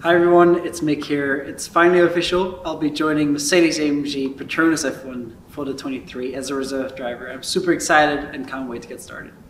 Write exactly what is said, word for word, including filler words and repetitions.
Hi everyone, it's Mick here. It's finally official. I'll be joining Mercedes-A M G Petronas F one for the twenty-three as a reserve driver. I'm super excited and can't wait to get started.